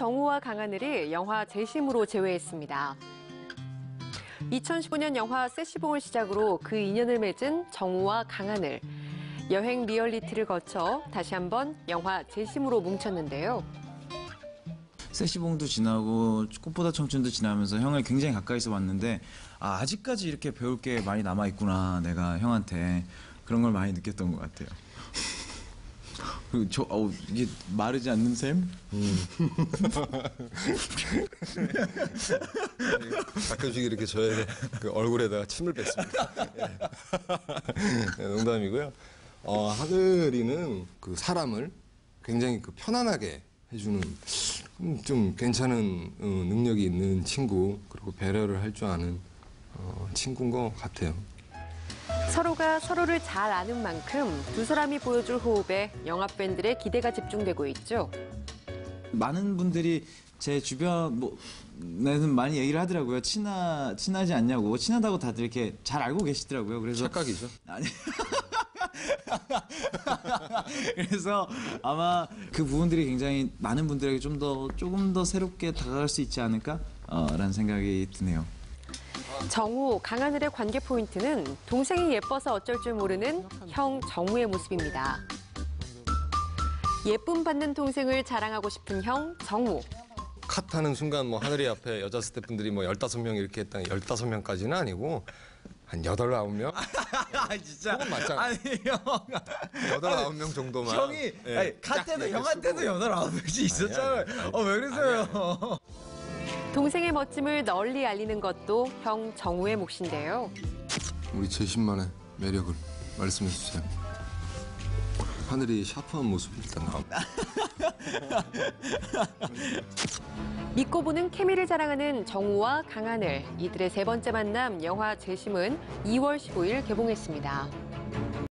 정우와 강하늘이 영화 재심으로 재회했습니다. 2015년 영화 세시봉을 시작으로 그 인연을 맺은 정우와 강하늘. 여행 리얼리티를 거쳐 다시 한번 영화 재심으로 뭉쳤는데요. 세시봉도 지나고 꽃보다 청춘도 지나면서 형을 굉장히 가까이서 봤는데 아직까지 이렇게 배울 게 많이 남아있구나 내가 형한테 그런 걸 많이 느꼈던 것 같아요. 이게 마르지 않는 셈? 가끔씩 이렇게 저의 그 얼굴에다가 침을 뱉습니다. 네, 농담이고요. 하늘이는 그 사람을 굉장히 그 편안하게 해주는 좀 괜찮은 능력이 있는 친구, 그리고 배려를 할 줄 아는 친구인 것 같아요. 서로가 서로를 잘 아는 만큼 두 사람이 보여줄 호흡에 영화 팬들의 기대가 집중되고 있죠. 많은 분들이 제 주변에는 많이 얘기를 하더라고요. 친하지 않냐고. 친하다고 다들 이렇게 잘 알고 계시더라고요. 그래서 착각이죠. 아니. 그래서 아마 그 부분들이 굉장히 많은 분들에게 조금 더 새롭게 다가갈 수 있지 않을까? 라는 생각이 드네요. 정우, 강하늘의 관계 포인트는 동생이 예뻐서 어쩔 줄 모르는 형 정우의 모습입니다. 예쁨 받는 동생을 자랑하고 싶은 형 정우. 컷하는 순간 뭐 하늘이 앞에 여자 스태프분들이 뭐 15명 이렇게 했다니 15명까지는 아니고 한 8, 9명? 진짜. 그건 맞잖아. 아니, 형. 8, 9명 정도만. 형이, 갓때도 형한테도 8, 9명씩 있었잖아요. 왜 그러세요? 동생의 멋짐을 널리 알리는 것도 형 정우의 몫인데요. 우리 재심만의 매력을 말씀해 주세요. 하늘이 샤프한 모습이 일단 나옵니다. 믿고 보는 케미를 자랑하는 정우와 강하늘. 이들의 세 번째 만남 영화 재심은 2월 15일 개봉했습니다.